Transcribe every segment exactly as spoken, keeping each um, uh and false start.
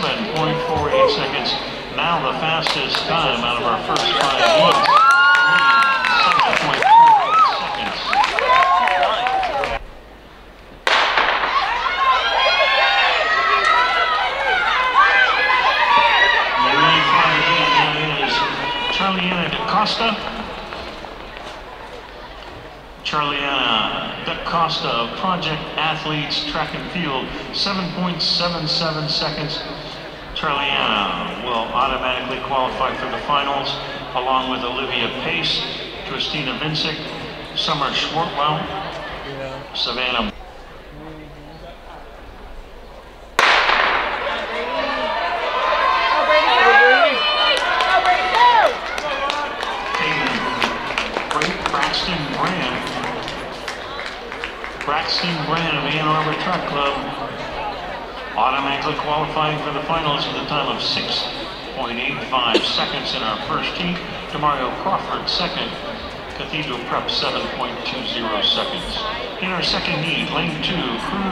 seven point four eight seconds. Now the fastest time out of our first five heats. seven point four eight seconds. The lead five heat is Charliana DaCosta. Charliana DaCosta of Project Athletes Track and Field, seven point seven seven seconds. Charliana will automatically qualify for the finals, along with Olivia Pace, Christina Vincic, Summer Schwartwell, yeah. Savannah. Braxton Brand. Braxton Brand of Ann Arbor Truck Club, automatically qualifying for the finals at the time of six point eight five seconds in our first heat. Demario Crawford second. Cathedral Prep seven point two zero seconds. In our second heat, lane two, Cruz.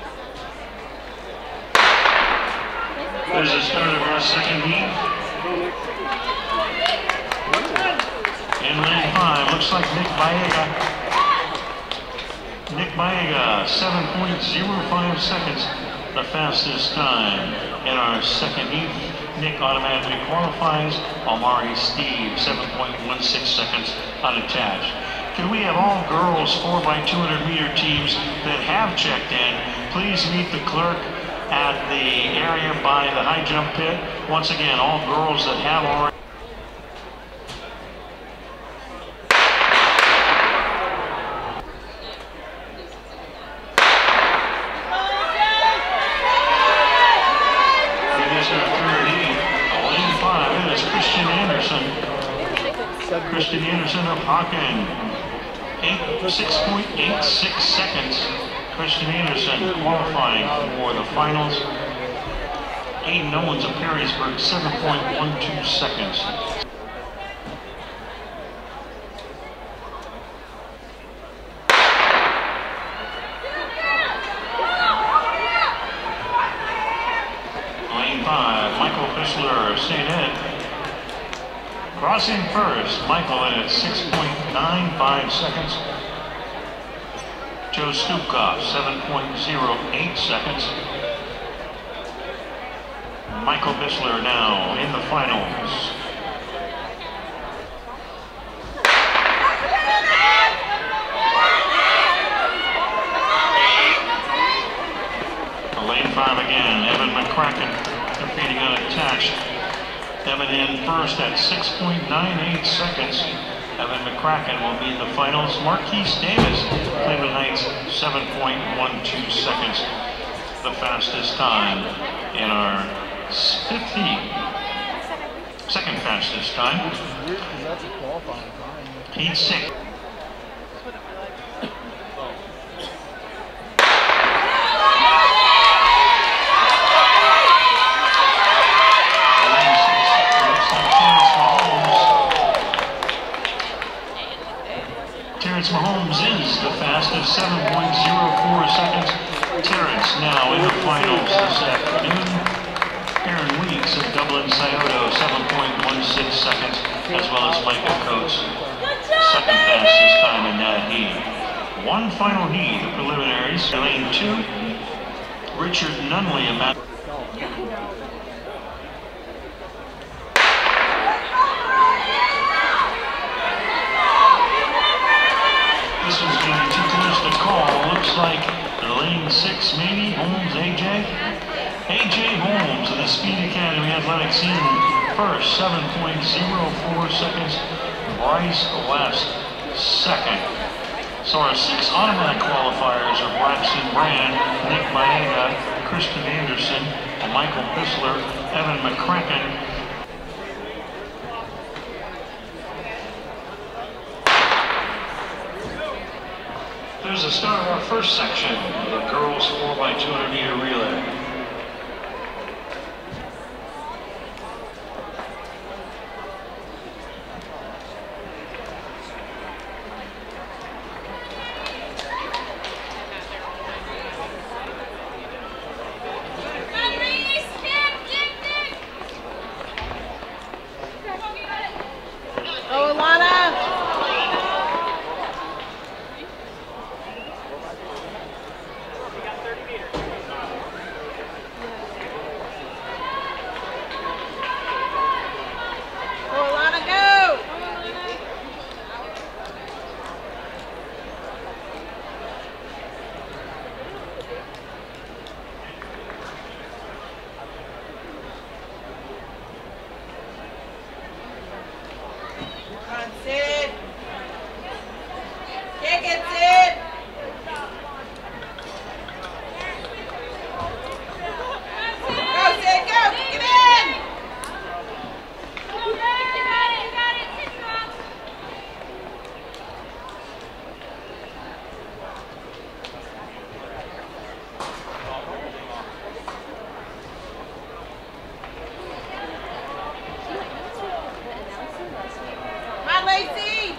There's the start of our second heat. In lane five, looks like Nick Baega. Nick Baega, seven point zero five seconds, the fastest time in our second heat. Nick automatically qualifies. Amari Steve, seven point one six seconds unattached. Can we have all girls four by two hundred meter teams that have checked in please meet the clerk at the area by the high jump pit? Once again, all girls that have already Christian Anderson of Hawken, six point eight six seconds. Christian Anderson qualifying for the finals. Aiden Owens of Perrysburg, seven point one two seconds. Lane five, Michael Fishler of Saint Ed. Crossing first, Michael at six point nine five seconds. Joe Stupkoff, seven point zero eight seconds. Michael Bissler now in the finals. Lane five again, Evan McCracken competing unattached. Evan in first at six point nine eight seconds. Evan McCracken will be in the finals. Marquise Davis, Cleveland Knights, seven point one two seconds. The fastest time in our fifth heat. Second fastest time. Heat six. Terrence Mahomes is the fastest, seven point zero four seconds. Terrence now in the finals this afternoon. Aaron Weeks of Dublin Scioto, seven point one six seconds, as well as Michael Coates, second fastest time in that heat. One final heat, the preliminaries. Lane two, Richard Nunley of Matt. This one's going to be too close to call. Looks like lane six, maybe. Holmes, A J. A J Holmes of the Speed Academy Athletics in first, seven point zero four seconds. Bryce West, second. So our six automatic qualifiers are Braxton Brand, Nick Baega, Kristen Anderson, Michael Bissler, Evan McCracken. There's the start of our first section of the girls four by two hundred meter relay. Run, Reese, Captain! Take it, Sid. Go, Sid, go. Get in. Come on, Lacey.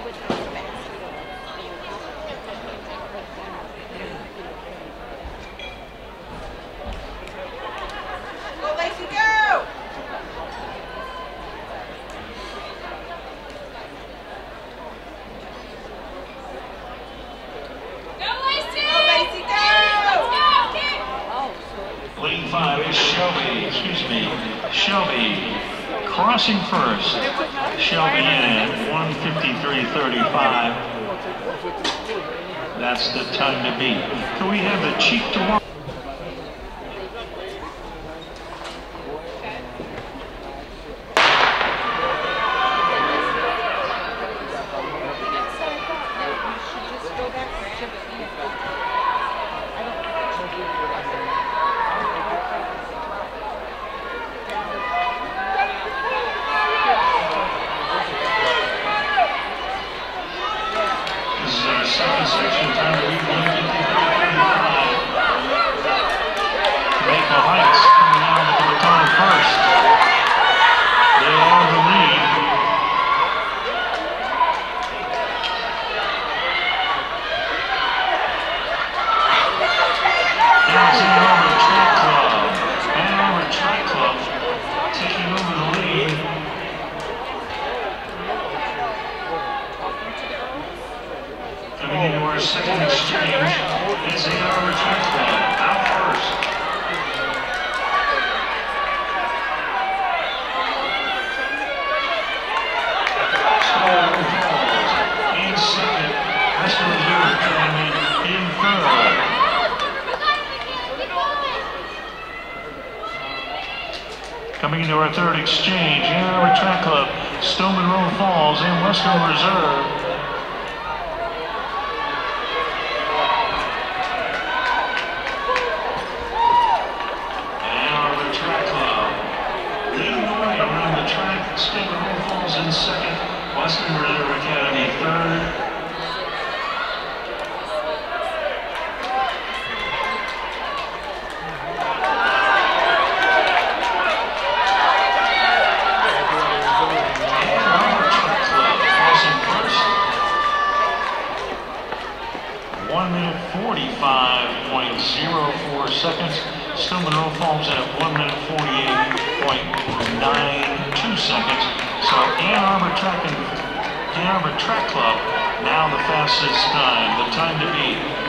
Go, Lacey, go. Lane five is Shelby, excuse me, Shelby crossing first. Shelby in at one fifty-three thirty-five. That's the time to beat. Can we have the cheek to walk? This is our second section, time to beat one fifty-three thirty-five. Maple Heights coming out with the baton first. They are the lead. Now it's Ann Arbor Track Club. Ann Arbor Track Club taking over the lead. Coming into our second exchange is Ann Arbor Track Club out first. Stone Falls in second. Western Reserve Academy in third. Coming into our third exchange, Ann Arbor Track Club, Stone Monroe Falls, and Western Reserve. Stone Monroe Falls in second, Western Reserve Academy third. Ann Arbor Track Club crossing first. one minute forty-five point zero four seconds. Stone Monroe Falls at one minute forty-eight point nine two seconds. So Ann Arbor Track and Ann Arbor Track Club now the fastest time, the time to beat.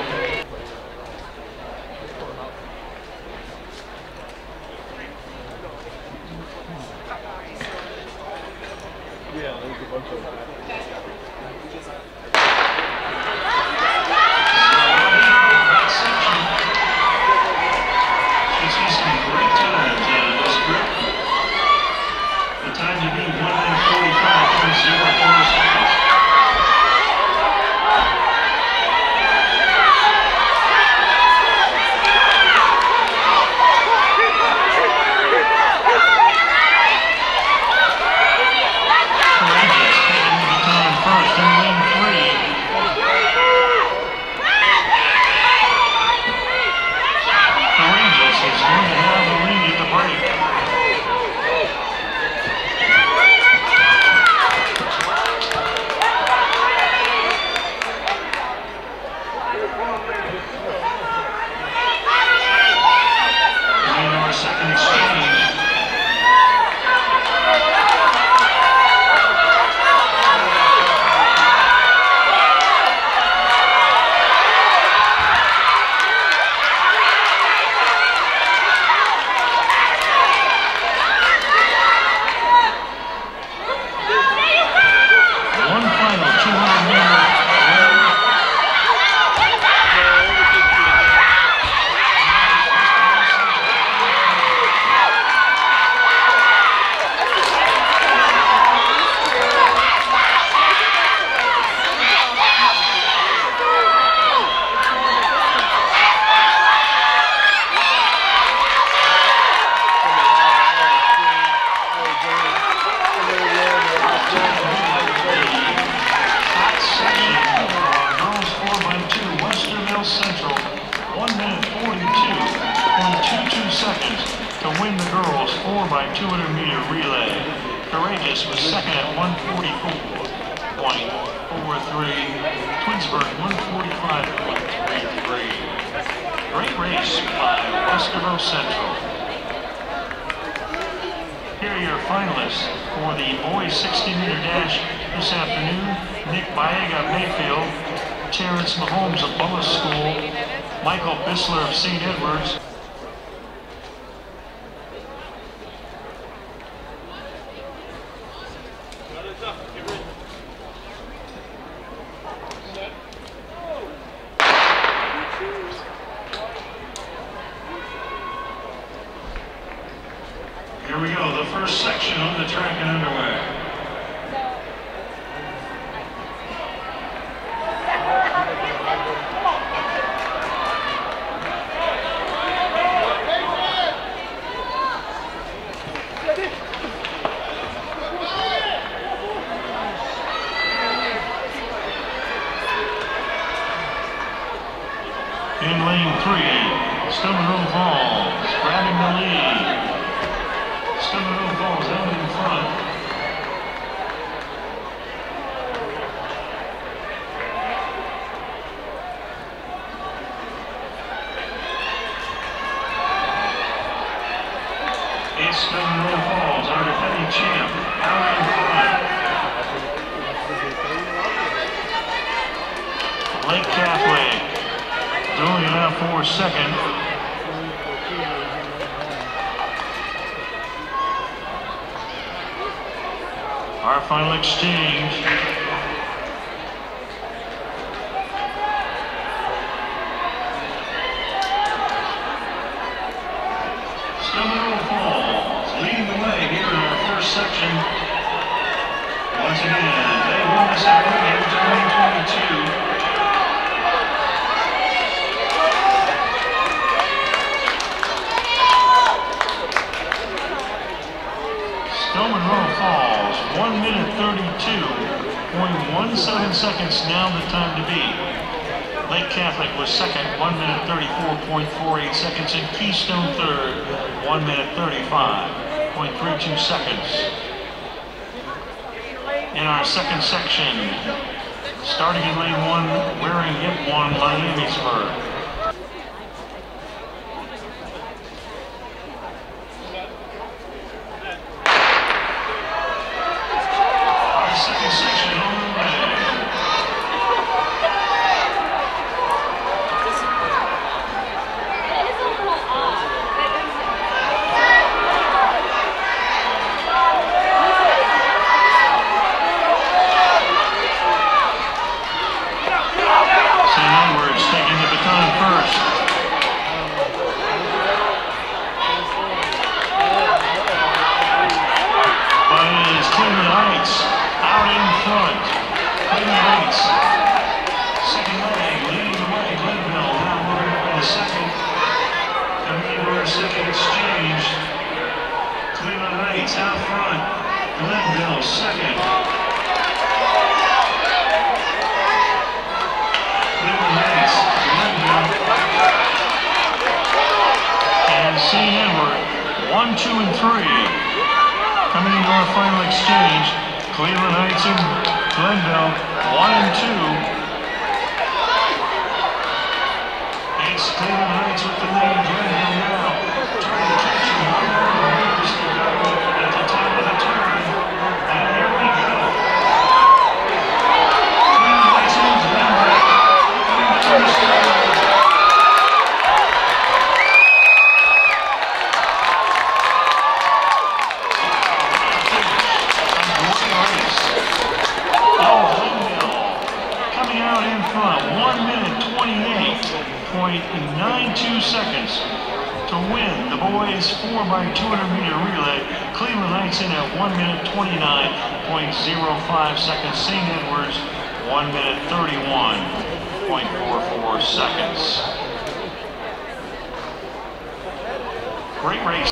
Yeah, there's a bunch of time to beat one minute forty-five point zero four seconds. Courageous taking the baton first in lane three. girls four by two hundred meter relay. Courageous was second at one forty-four point four three. Twinsburg one forty-five point three three. Great race by Ruskivo Central. Here are your finalists for the boys sixty meter dash this afternoon. Nick Baega of Mayfield, Terrence Mahomes of Bullis School, Michael Bissler of Saint Edwards. Here we go, the first section on the track and underway. In lane three, Stone Falls grabbing the lead. Stone Falls out in front. It's Stone Falls, our defending champ, out in front. Lake Catholic doing it out for second. Our final exchange. Stone Falls leading the way here in our first section. Once again, they won this event in twenty twenty-two. Monroe Falls, one minute thirty-two point one seven seconds now the time to beat. Lake Catholic was second, one minute thirty-four point four eight seconds, and Keystone third, one minute thirty-five point three two seconds. In our second section, starting in lane one, wearing hip one, Miamisburg. Second exchange, Cleveland Heights out front, Glenville second. Cleveland Heights, Glenville, and Saint Edward, one, two, and three. Coming into our final exchange, Cleveland Heights and Glenville, one and two. It's Cleveland Heights with the lead, Glenville now. Trying to catch him one more meters to go at the top of the turn. And here we go. Cleveland Heights and Glenville coming down the stretch. Coming out in front, one minute twenty-eight point nine two seconds to win the boys four by two hundred meter relay. Cleveland Heights in at one minute twenty-nine point zero five seconds. Saint Edwards one minute thirty-one point four four seconds. Great race.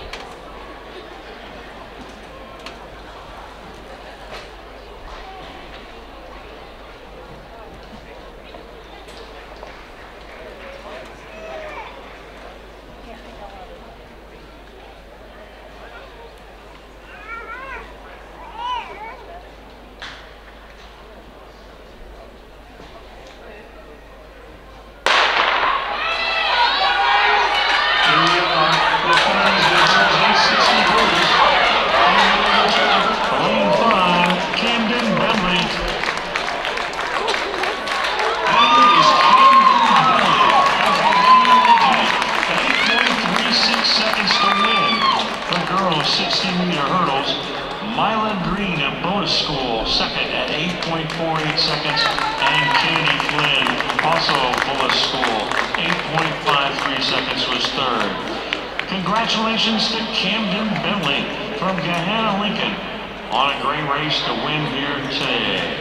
meter hurdles. Myla Green of Bonus School, second at eight point four eight seconds. And Candy Flynn, also Bonus School, eight point five three seconds was third. Congratulations to Camden Bentley from Gahanna Lincoln on a great race to win here today.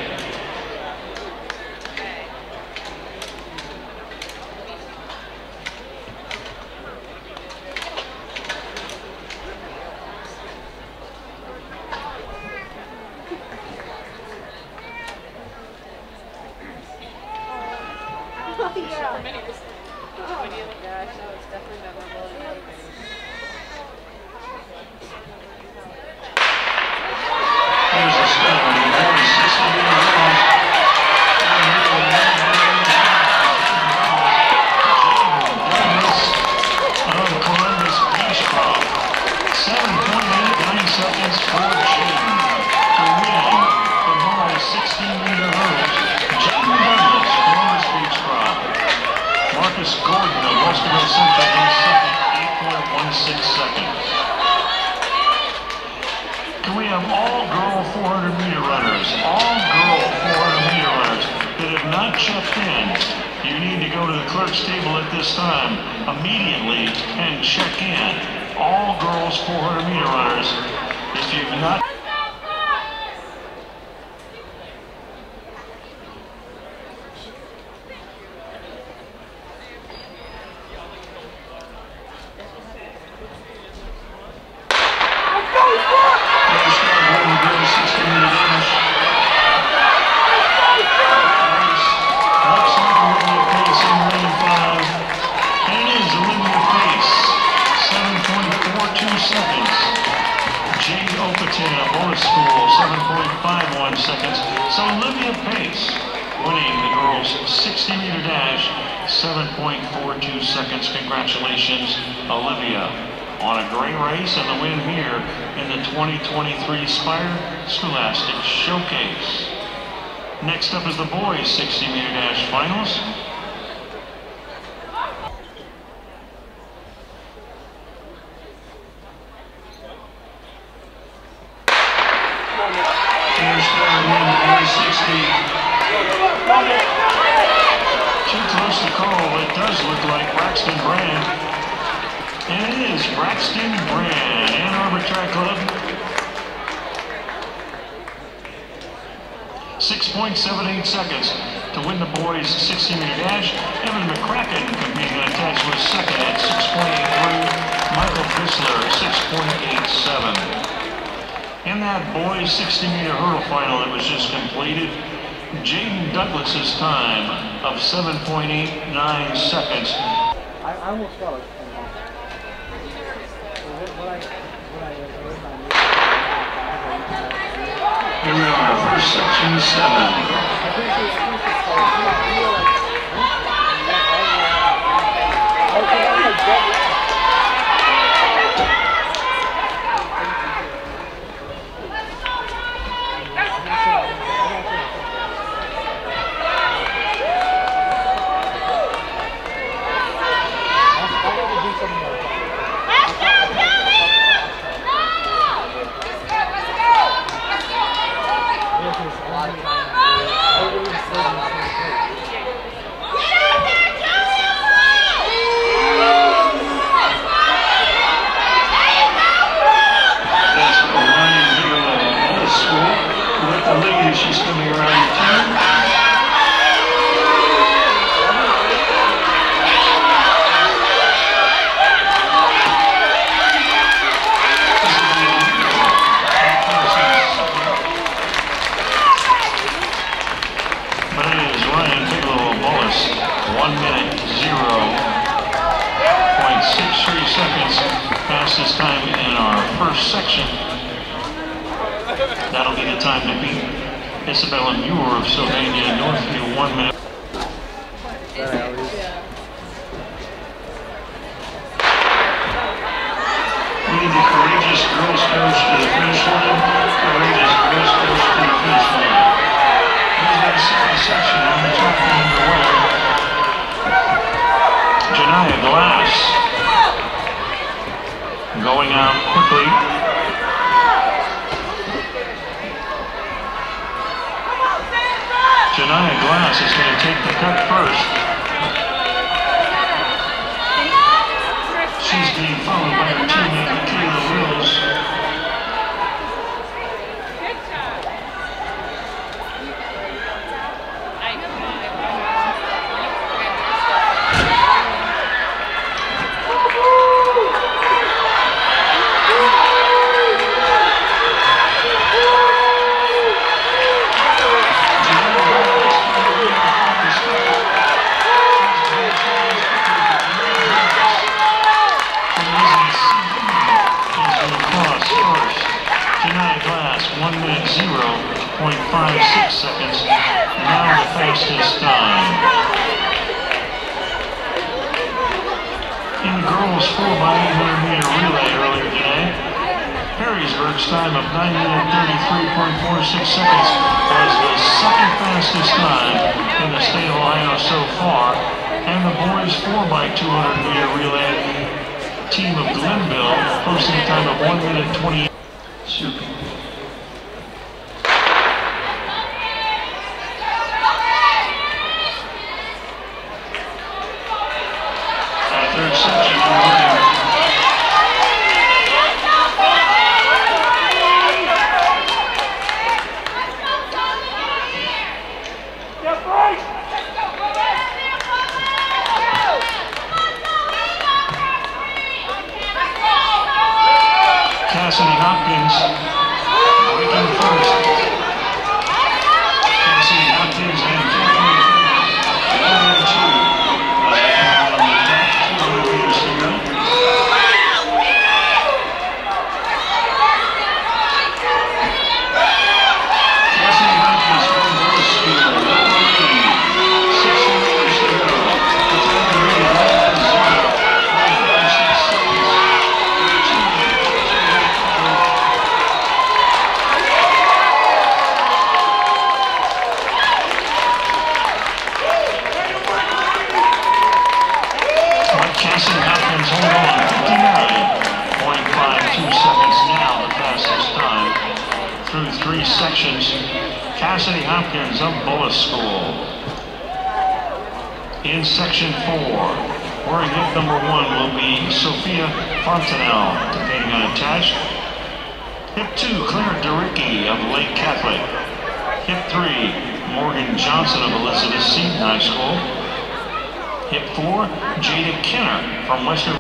Can we have all girl four hundred meter runners, all girl four hundred meter runners that have not checked in? You need to go to the clerk's table at this time immediately and check in. All girls four hundred meter runners. If you've not seconds. So Olivia Pace winning the girls sixty meter dash, seven point four two seconds. Congratulations, Olivia, on a great race and the win here in the twenty twenty-three Spire Scholastic Showcase. Next up is the boys sixty meter dash finals. Too close to call. It does look like Braxton Brand. And it is Braxton Brand, Ann Arbor Track Club. six point seven eight seconds to win the boys sixty meter dash. Evan McCracken competing in attacks was second at six point eight three. Michael Chrysler six point eight seven. In that boys sixty meter hurdle final that was just completed, Jaden Douglas's time of seven point eight nine seconds. I, I almost fell it. Here we are, first section seven. She's coming around the turn. But it is Ryan Bigelow Mullis, one minute, zero point six three seconds fastest time in our first section. That'll be the time to beat Isabella Muir of Sylvania Northview, one minute. Leading the courageous girls coach to the finish line. Courageous girls coach to the finish line. Here's that second section on the top underway. Janaya Glass going out quickly. first. She's being followed by her teammate, Michaela Wills. one minute zero point five six seconds, now the fastest time. In the girls four by eight hundred meter relay earlier today, Perrysburg's time of nine minute thirty-three point four six seconds was the second fastest time in the state of Ohio so far, and the boys four by two hundred meter relay team of Glenville posting a time of one minute twenty-eight. Super. Third section underway. Cassidy Hopkins breaking first. Cassidy Hopkins and Kathleen one and two. Cassidy Hopkins hold on, fifty-nine point five two seconds now, the fastest time through three sections. Cassidy Hopkins of Bullis School. In section four, wearing hip number one will be Sophia Fontanelle, taking unattached. Hip two, Claire Dericki of Lake Catholic. Hip three, Morgan Johnson of Elizabeth Seton High School. Hip four, Jada Kenner from Western.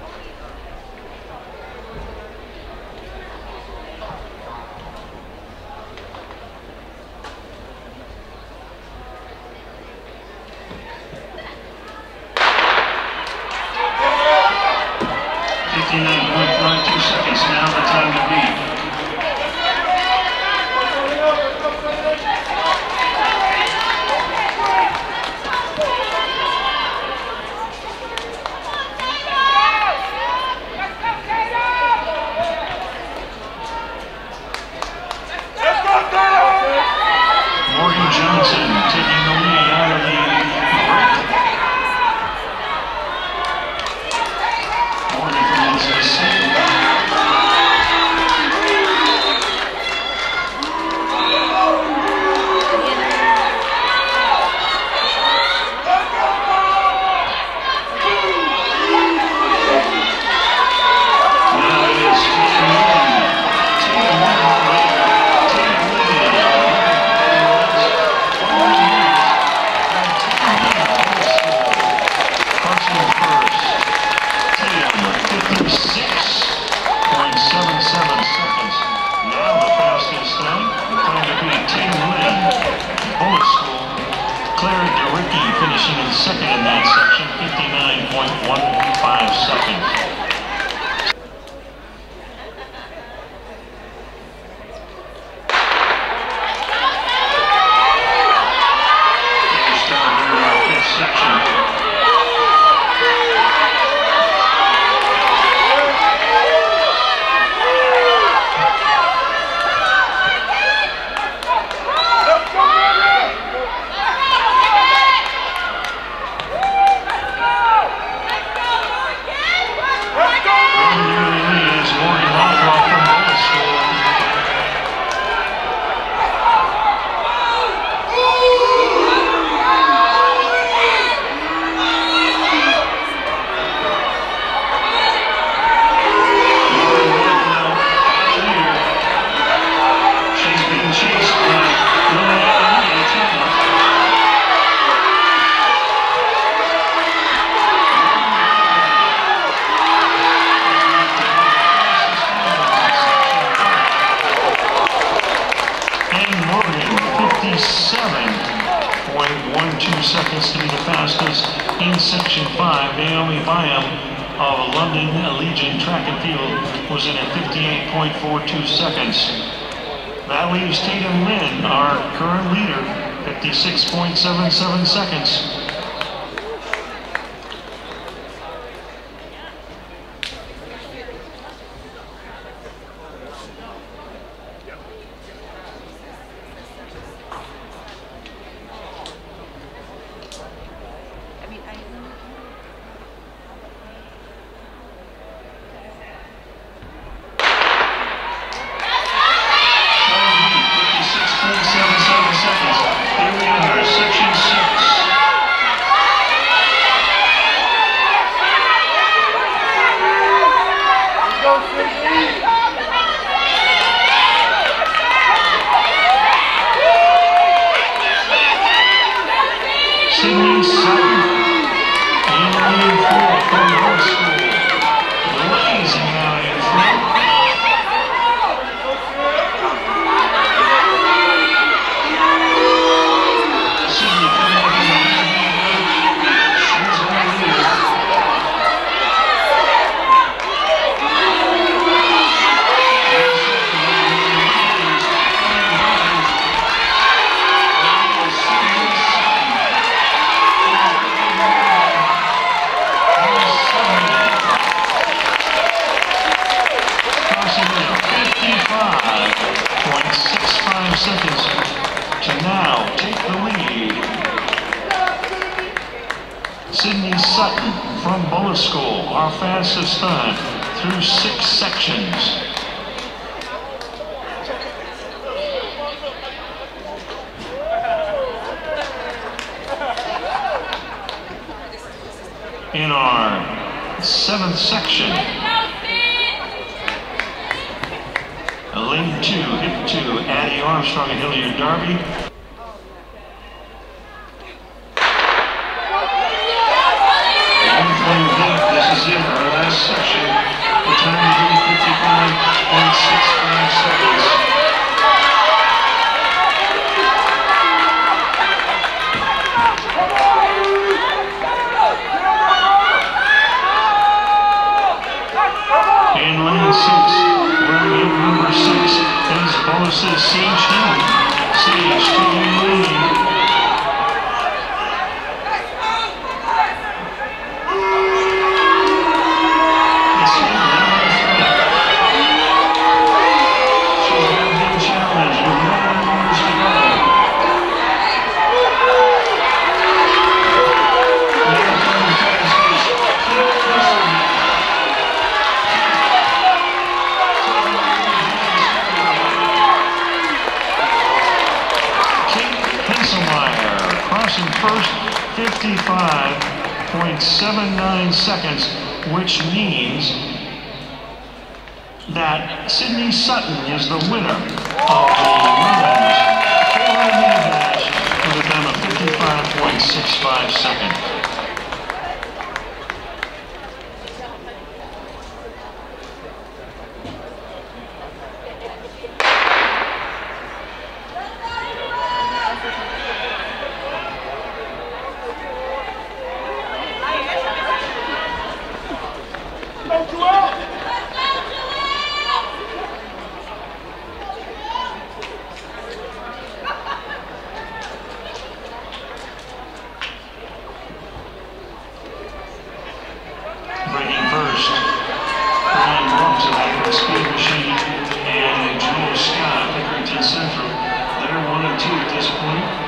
fifty-nine point five two seconds now, the time to beat. Morgan Johnson taking the lead out of the break. Morgan from Elizabeth Seton. Now it is Tatum Lynn. Tatum Lynn. Tatum Lynn. fifty-six point seven seven seconds. Now the fastest time, time to beat Tatum Lynn, Bullis School. Claire Dericki finishing in second in that section, fifty-nine point one five seconds. forty-seven point one two seconds to be the fastest in Section five. Naomi Byam of London Legion Track and Field was in at fifty-eight point four two seconds. That leaves Tatum Lynn, our current leader, fifty-six point seven seven seconds. Sydney Sutton, in lane four from High School, blazing out in front. Sydney coming up in the lead. She's on the lead. fifty-five point six five seconds to now take the lead. Sydney Sutton from Bullis School, our fastest time through six sections. In our seventh section, lane two, hip two, Addie Armstrong and Hilliard Darby. This is it, our last section. The time will be fifty-five point six five seconds. In lane six, wearing in number six is Bullis' Sage Hill. Sage taking the lead. Crossing first, fifty-five point seven nine seconds, which means that Sydney Sutton is the winner of the women's four hundred meter dash with a time of fifty-five point six five seconds. Breaking first, Brian Brooks of Akron Speed Machine and Joe Scott of Pickerington Central. They're one and two at this point.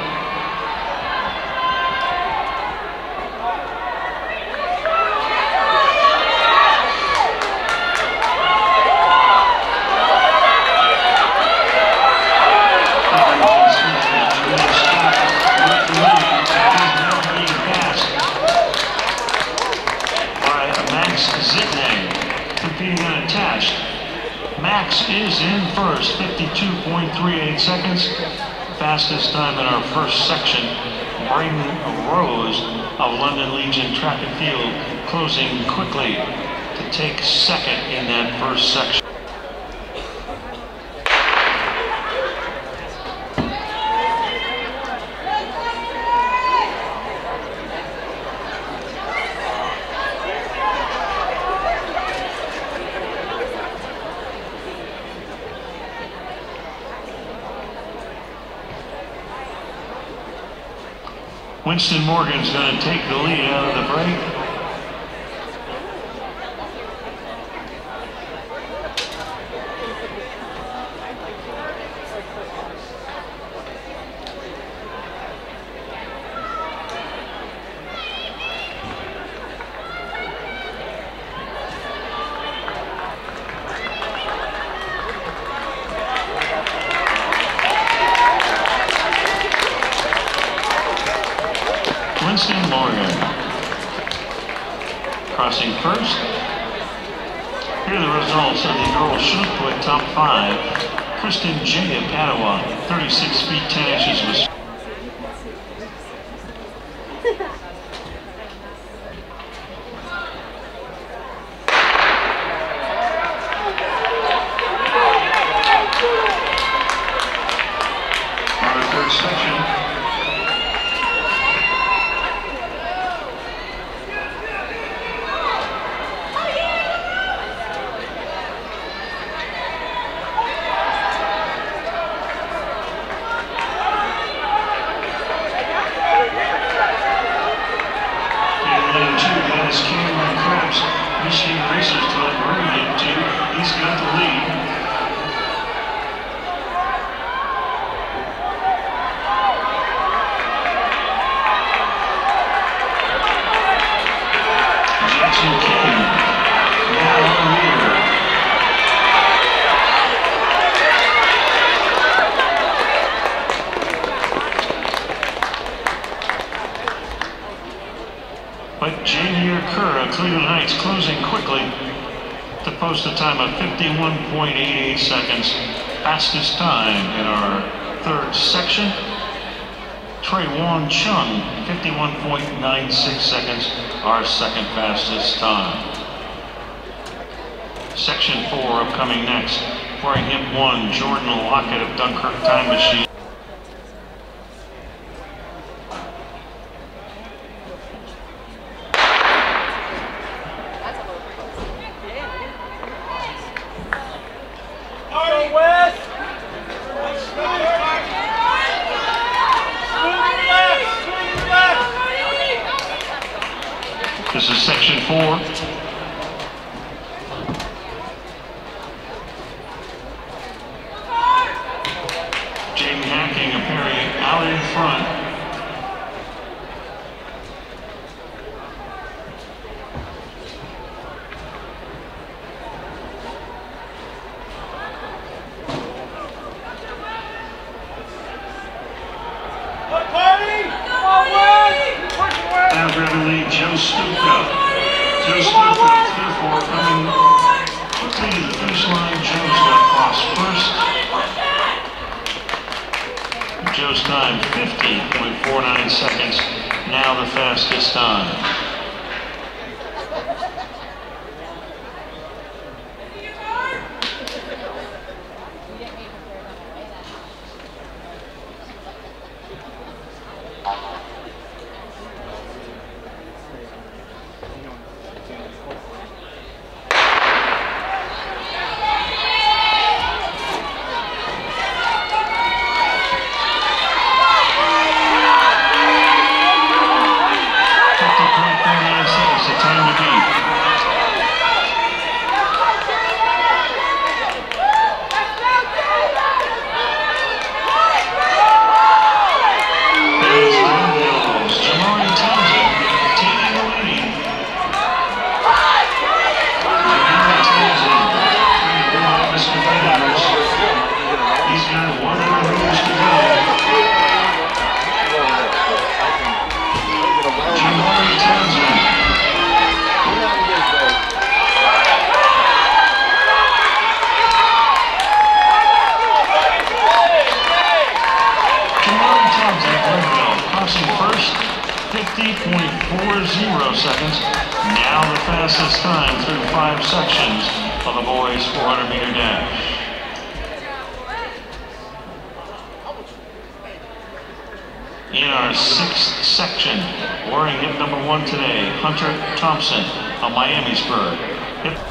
Competing unattached. Max is in first, fifty-two point three eight seconds. Fastest time in our first section. Braden Rose of London Legion Track and Field closing quickly to take second in that first section. Winston Morgan's going to take the lead out of the break. Winston Morgan crossing first. Here are the results of the girls shot put top five. Kristen J of Padua, thirty-six feet ten inches was our third section. Michigan Racers Club, where we get to, he's got the lead. Jackson King, now on the leader. But Javier Kerr of Cleveland Heights closing quickly to post a time of fifty-one point eight eight seconds. Fastest time in our third section. Trey Won Chung, fifty-one point nine six seconds, our second fastest time. Section four upcoming next. Wearing hip one, Jordan Lockett of Dunkirk Time Machine. This is section four. Jaden Hacking of Perry out in front. Now grabbing lead, Joe Stuka. Joe Stuka, therefore, coming quickly to the finish line. Joe's got across first. Joe's time, fifty point four nine seconds. Now the fastest time. fifty point four zero seconds. Now the fastest time through five sections of the boys four hundred meter dash. In our sixth section, wearing hip number one today, Hunter Thompson of Miamisburg. Hip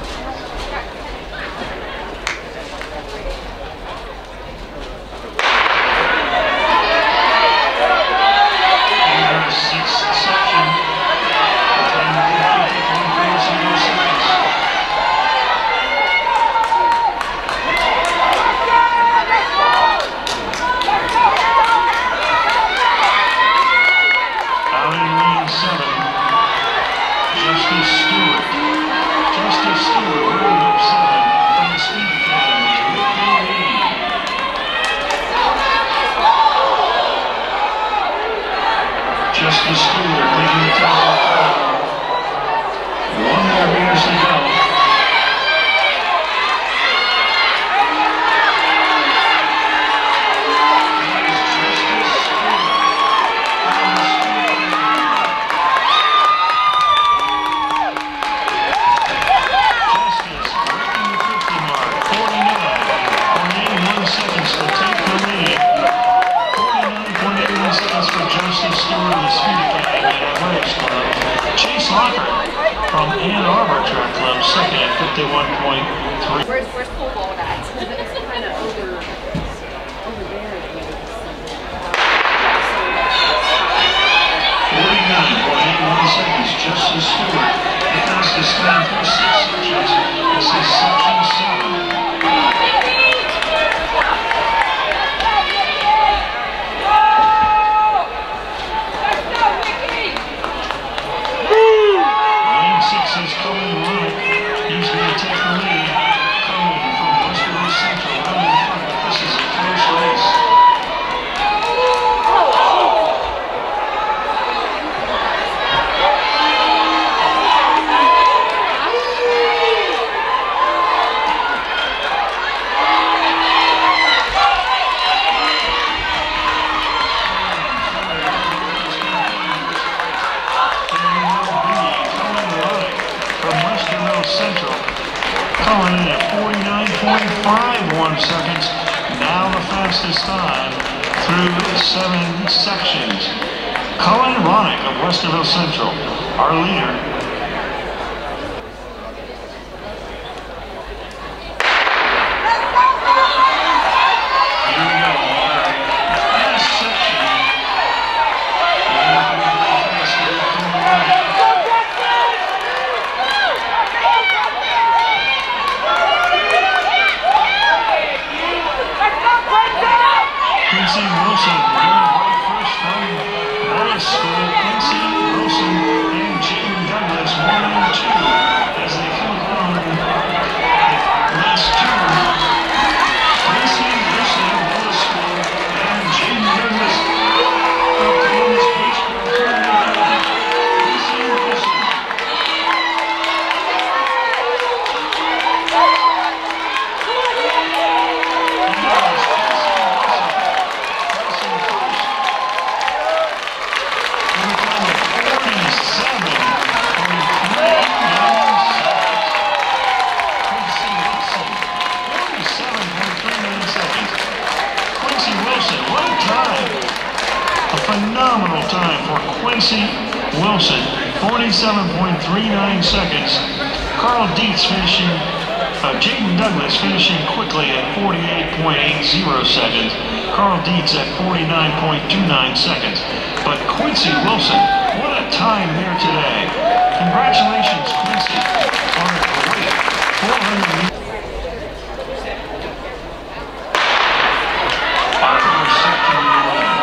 fifty-one point three. Where's, where's pole vault at? It's kind of over, over there. forty-nine point eight one seconds, Justin Stewart. The fastest time for six sections. This is section seven. Lane six is Cullen Ronick. He's going to take the lead. Cullen from Westerville Central out in front. This is a close race. Cullen in at forty-nine point five one seconds. Now the fastest time through seven sections. Cullen Ronick of Westerville Central, our leader. Here we go, our last section. Quincy Wilson, running right first from Wallace School. Quincy Wilson and Jaden Douglas, one and two, as they come along the last turn. Quincy Wilson of Wallace School and Jaden Douglas of Columbus Beach. Quincy Wilson. Phenomenal time for Quincy Wilson, forty-seven point three nine seconds. Carl Dietz finishing, uh, Jaden Douglas finishing quickly at forty-eight point eight zero seconds. Carl Dietz at forty-nine point two nine seconds. But Quincy Wilson, what a time here today. Congratulations, Quincy, on a great four hundred meters. Our first section of the run.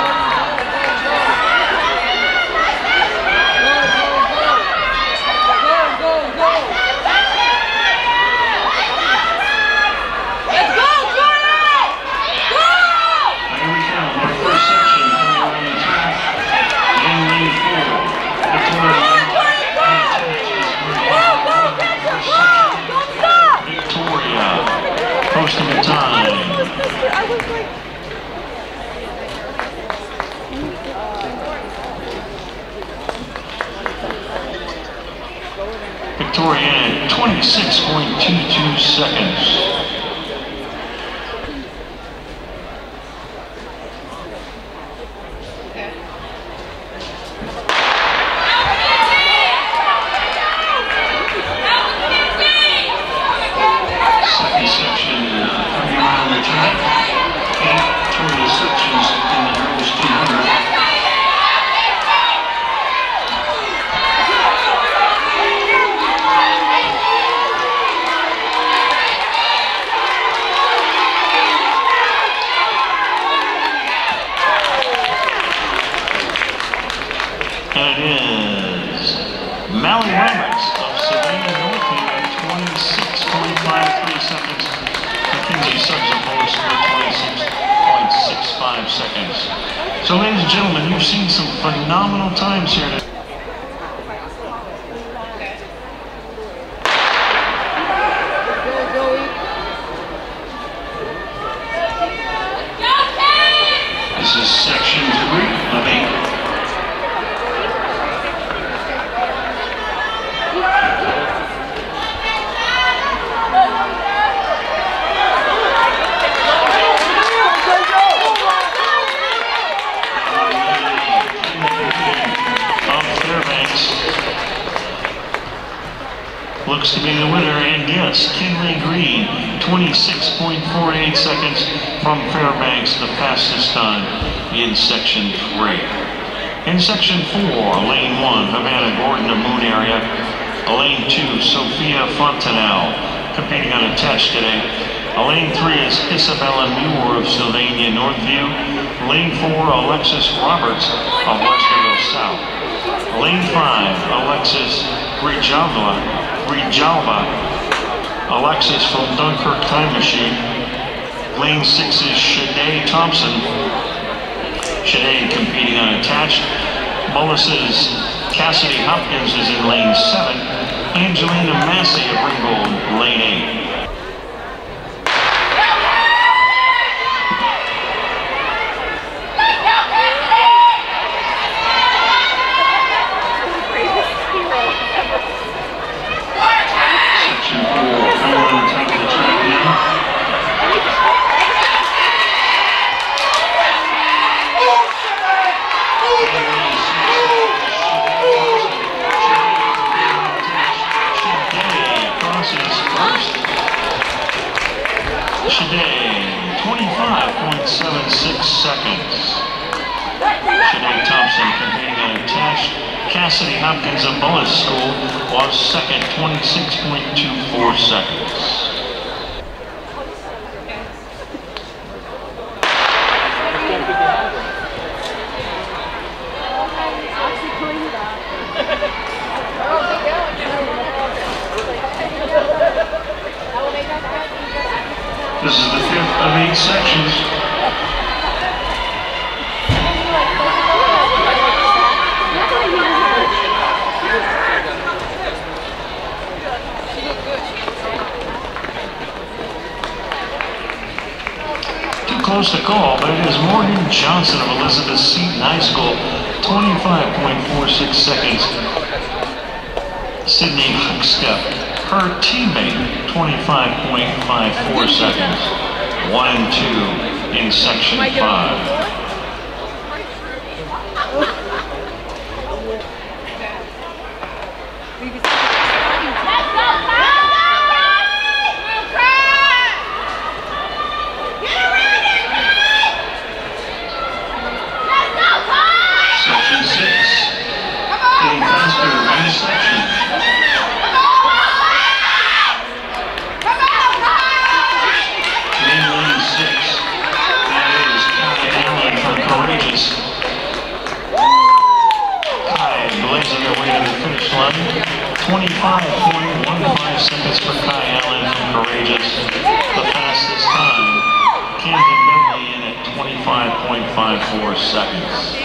Posting the time. Victoria at twenty-six point two two seconds. Second section coming around the track. Eight total sections in the girls two hundred. And it is Mally Roberts of Savannah Northview at twenty-six point five three seconds. Mackenzie Suggs of Lower School, twenty-six point six five seconds. So ladies and gentlemen, you've seen some phenomenal times here today. This is section three of eight. looks to be the winner, and yes, Kinley Green, twenty-six point four eight seconds from Fairbanks, the fastest time in section three. In section four, lane one, Havana Gordon of Moon Area. Lane two, Sophia Fontanelle, competing unattached today. Lane three is Isabella Muir of Sylvania Northview. Lane four, Alexis Roberts of Westerville South. Lane five, Alexis Grijalva, Grijalva, Alexis from Dunkirk Time Machine. Lane six is Shade Thompson. Shade competing unattached. Mullis's Cassidy Hopkins is in lane seven. Angelina Massey of Ringgold, lane eight. Shade, twenty-five point seven six seconds. Shade Thompson competing unattached. Cassidy Hopkins of Mullis School was second, twenty-six point two four seconds. This is the fifth of eight sections. Too close to call, but it is Morgan Johnson of Elizabeth Seton High School, twenty-five point four six seconds. Sydney Huckstep, her teammate, twenty-five point five four seconds. One and two in section five. Section six. Getting faster in this section. Courageous. Kai blazing their way to the finish line. twenty-five point one five seconds for Kai Allen from Courageous. The fastest time. Camden Bentley in at twenty-five point five four seconds.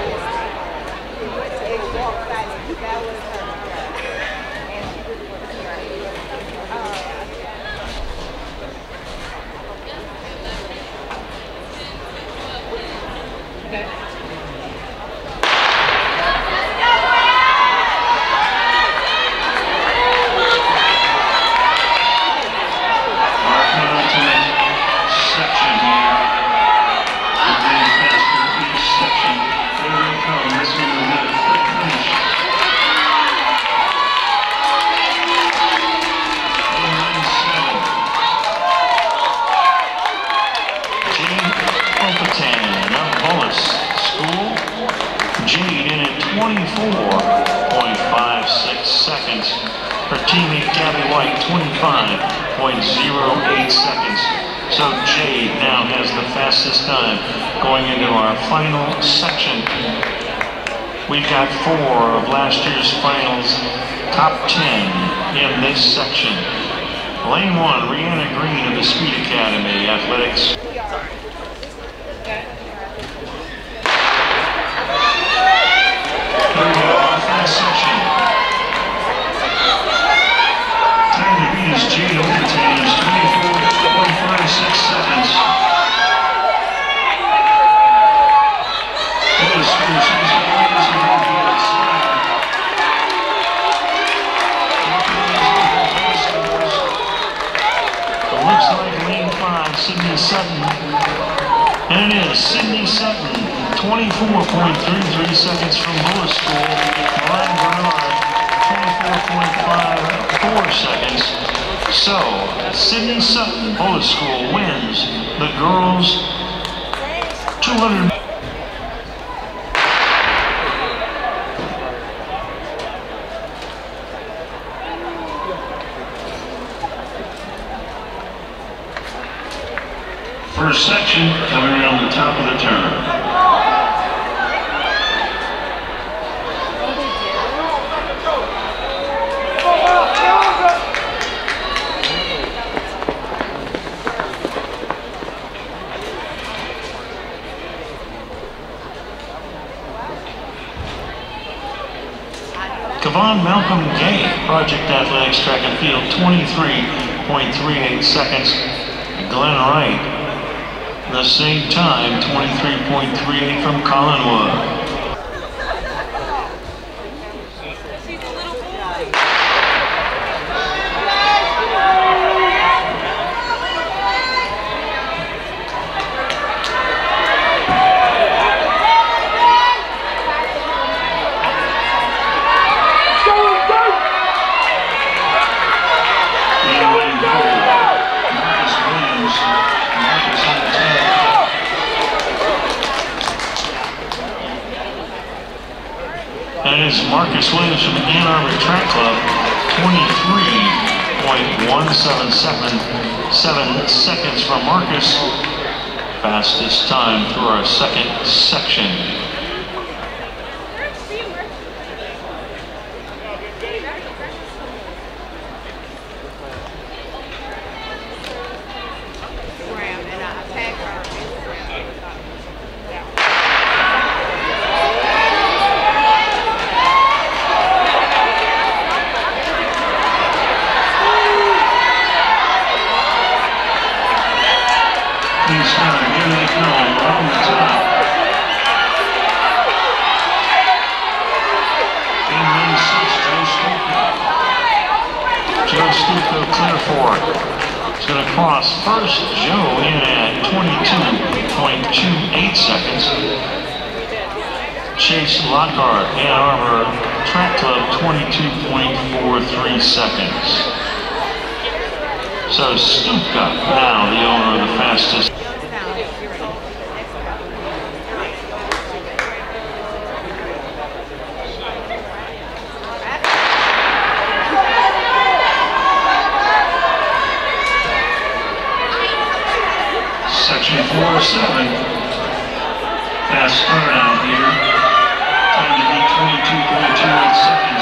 Jade in at twenty-four point five six seconds. Her teammate Gabby White, twenty-five point zero eight seconds. So Jade now has the fastest time going into our final section. We've got four of last year's finals, top ten in this section. Lane one, Rihanna Green of the Speed Academy Athletics. Section. Time to beat is Jade Overton is twenty-four point five six seconds. It looks like lane five, Sydney Sutton. And it is Sydney Sutton, twenty-four point three three seconds from Mullis School. Ryan Bernard, twenty-four twenty-four point five four seconds. So, Sydney Sutton Public School wins the girls two hundred. First section coming around the top of the turn. Kevon Malcolm Gay, Project Athletics Track and Field, twenty-three point three eight seconds. Glenn Wright, the same time, twenty-three point three eight from Collinwood. That is Marcus Williams from Ann Arbor Track Club, twenty-three point one seven seven seconds from Marcus. Fastest time through our second section. Please stand, here they come, on the top. In lane six, Joe Stuco. Joe Stuco clear for it. He's going to cross first. Joe in at twenty-two point two eight seconds. Chase Lockhart, Ann Arbor Track Club, twenty-two point four three seconds. So Stuka, now the owner of the fastest. Section four oh seven, fast start out here, time to beat twenty-two point two eight seconds.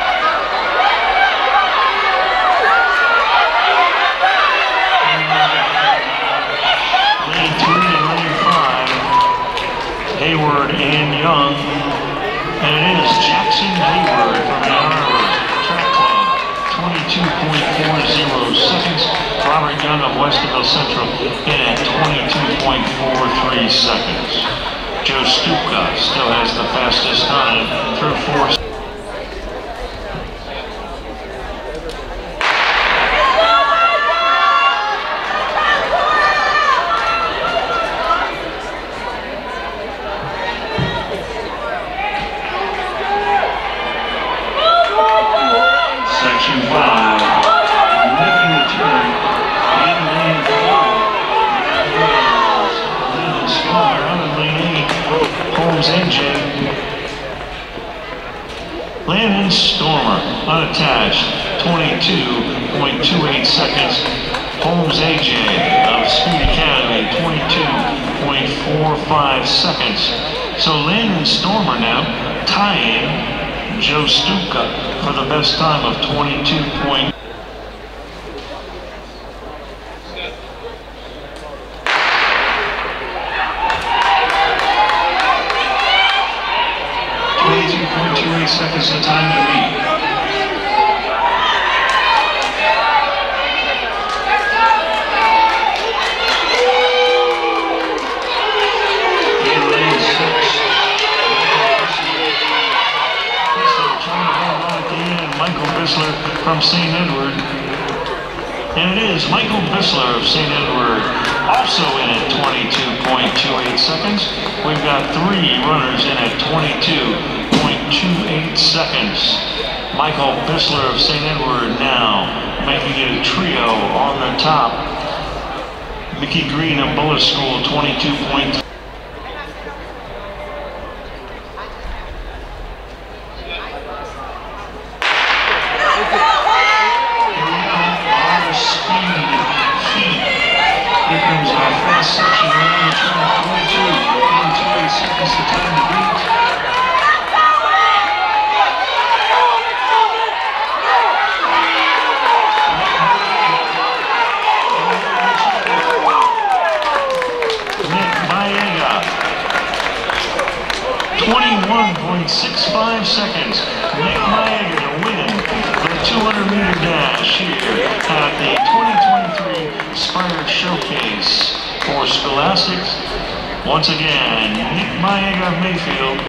Lane three and lane five, Hayward and Young, and it is Jackson Hayward from Ann Arbor Track Club, twenty-two point four oh seconds. Robert Young of Westerville Central in at twenty-two point four three seconds. Joe Stuka still has the fastest time through four. Section five, making the turn. Holmes A J. Landon Stormer, unattached, twenty-two point two eight seconds. Holmes A J of Speed Academy, twenty-two point four five seconds. So Landon Stormer now tying Joe Stuka for the best time of twenty-two point. twenty-two point two eight seconds the time to beat. In lane six. Trying to hold on at the end, Michael Bissler from Saint Edward. And it is Michael Bissler of Saint Edward also in at twenty-two point two eight seconds. We've got three runners in at twenty-two point two eight seconds. Michael Bissler of Saint Edward now making it a trio on the top. Mickey Green of Bullis School, twenty-two point three. Here comes our fast section around the turn, twenty-two point two eight seconds to time to beat. Nick Maega, twenty-one point six five seconds. Nick Maega to win the two hundred meter dash here at the twenty twenty-three Spire Showcase for Scholastics. Once again, Nick Maega of Mayfield